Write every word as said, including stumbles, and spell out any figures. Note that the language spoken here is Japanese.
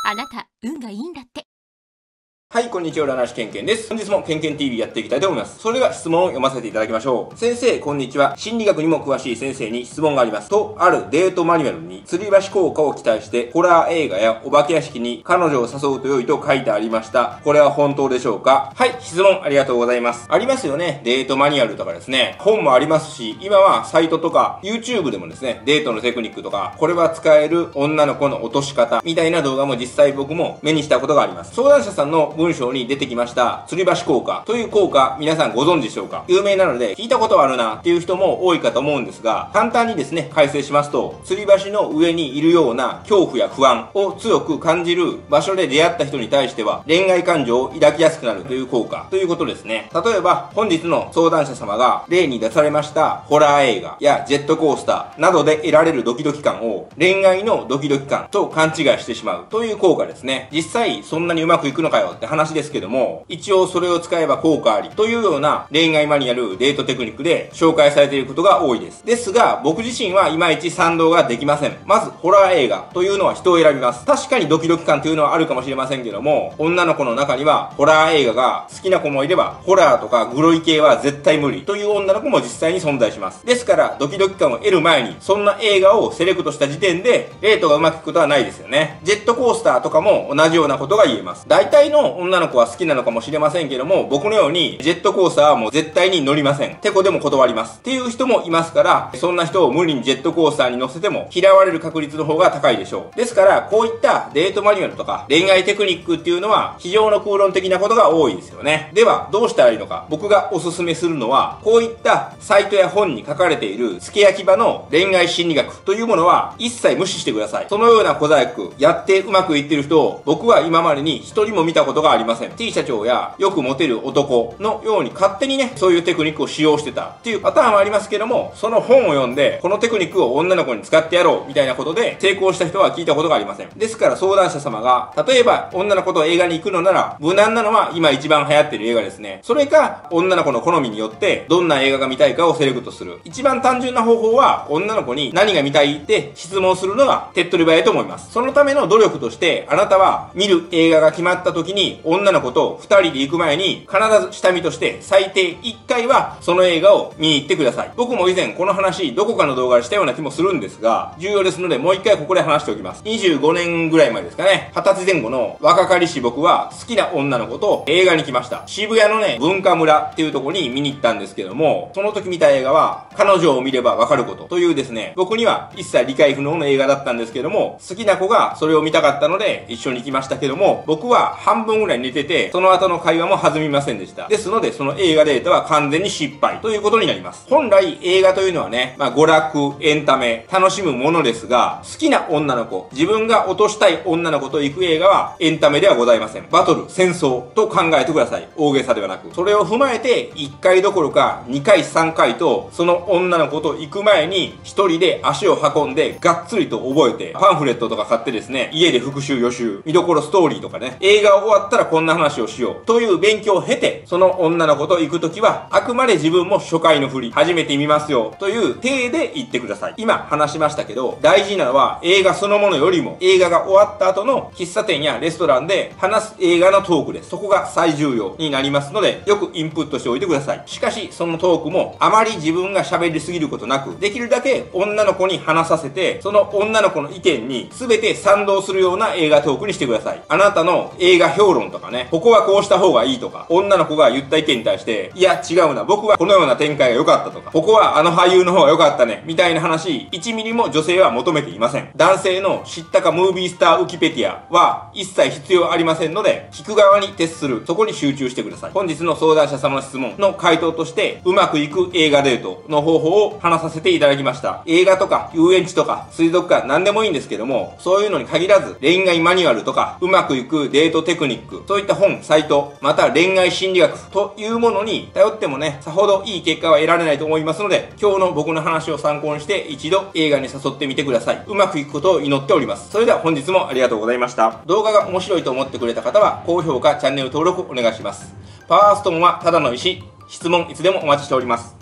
あなた、運がいいんだって。 はい、こんにちは、占い師けんけんです。本日もけんけん ティーブイ やっていきたいと思います。それでは質問を読ませていただきましょう。先生、こんにちは。心理学にも詳しい先生に質問があります。と、あるデートマニュアルに、吊り橋効果を期待して、ホラー映画やお化け屋敷に彼女を誘うと良いと書いてありました。これは本当でしょうか？はい、質問ありがとうございます。ありますよね。デートマニュアルとかですね。本もありますし、今はサイトとか YouTube でもですね、デートのテクニックとか、これは使える女の子の落とし方みたいな動画も実際僕も目にしたことがあります。相談者さんの文章に出てきました吊り橋効果という効果、皆さんご存知でしょうか？有名なので聞いたことはあるなっていう人も多いかと思うんですが、簡単にですね解説しますと、吊り橋の上にいるような恐怖や不安を強く感じる場所で出会った人に対しては恋愛感情を抱きやすくなるという効果ということですね。例えば本日の相談者様が例に出されましたホラー映画やジェットコースターなどで得られるドキドキ感を恋愛のドキドキ感と勘違いしてしまうという効果ですね。実際そんなにうまくいくのかよって話ですけども、一応それを使えば効果ありというような恋愛マニュアル、デートテクニックで紹介されていることが多いです。ですが僕自身はいまいち賛同ができません。まずホラー映画というのは人を選びます。確かにドキドキ感というのはあるかもしれませんけども、女の子の中にはホラー映画が好きな子もいれば、ホラーとかグロい系は絶対無理という女の子も実際に存在します。ですからドキドキ感を得る前にそんな映画をセレクトした時点でデートがうまくいくことはないですよね。ジェットコースターとかも同じようなことが言えます。大体の女の子は好きなのかもしれませんけども、僕のようにジェットコースターはもう絶対に乗りません。てこでも断りますっていう人もいますから、そんな人を無理にジェットコースターに乗せても嫌われる確率の方が高いでしょう。ですからこういったデートマニュアルとか恋愛テクニックっていうのは非常の空論的なことが多いですよね。ではどうしたらいいのか、僕がおすすめするのは、こういったサイトや本に書かれている付け焼き場の恋愛心理学というものは一切無視してください。そのような小細工やってうまくいってる人を僕は今までに一人も見たことがありません。 T 社長やよくモテる男のように勝手にねそういうテクニックを使用してたっていうパターンはありますけども、その本を読んでこのテクニックを女の子に使ってやろうみたいなことで成功した人は聞いたことがありません。ですから相談者様が例えば女の子と映画に行くのなら、無難なのは今一番流行ってる映画ですね。それか女の子の好みによってどんな映画が見たいかをセレクトする一番単純な方法は、女の子に何が見たいって質問するのが手っ取り早いと思います。そのための努力として、あなたは見る映画が決まった時に女の子とふたりで行く前に必ず下見として最低いっかいはその映画を見に行ってください。僕も以前この話どこかの動画でしたような気もするんですが、重要ですのでもういっかいここで話しておきます。にじゅうごねんぐらい前ですかね、はたち前後の若かりし僕は好きな女の子と映画に来ました。渋谷のね文化村っていうところに見に行ったんですけども、その時見た映画は彼女を見ればわかることというですね、僕には一切理解不能の映画だったんですけども、好きな子がそれを見たかったので一緒に行きましたけども、僕は半分ぐらい寝ててその後の会話も弾みませんでした。ですのでその映画データは完全に失敗ということになります。本来映画というのはね、まあ娯楽エンタメ楽しむものですが、好きな女の子、自分が落としたい女の子と行く映画はエンタメではございません。バトル戦争と考えてください。大げさではなく、それを踏まえていっかいどころかにかいさんかいとその女の子と行く前にひとりで足を運んでがっつりと覚えて、パンフレットとか買ってですね、家で復習予習、見どころストーリーとかね、映画終わったらこんな話をしようという勉強を経て、その女の子と行くときはあくまで自分も初回の振り、初めて見ますよという体で言ってください。今話しましたけど、大事なのは映画そのものよりも映画が終わった後の喫茶店やレストランで話す映画のトークです。そこが最重要になりますので、よくインプットしておいてください。しかしそのトークもあまり自分が喋りすぎることなく、できるだけ女の子に話させて、その女の子の意見に全て賛同するような映画トークにしてください。あなたの映画評論とかね、ここはこうした方がいいとか、女の子が言った意見に対していや違うな、僕はこのような展開が良かったとか、ここはあの俳優の方が良かったねみたいな話いちミリも女性は求めていません。男性の知ったかムービースターウキペディアは一切必要ありませんので、聞く側に徹する、そこに集中してください。本日の相談者様の質問の回答として、うまくいく映画デートの方法を話させていただきました。映画とか遊園地とか水族館何でもいいんですけども、そういうのに限らず恋愛マニュアルとかうまくいくデートテクニック、そういった本、サイト、また恋愛心理学というものに頼ってもね、さほどいい結果は得られないと思いますので、今日の僕の話を参考にして一度映画に誘ってみてください。うまくいくことを祈っております。それでは本日もありがとうございました。動画が面白いと思ってくれた方は高評価、チャンネル登録お願いします。パワーストーンはただの石、質問いつでもお待ちしております。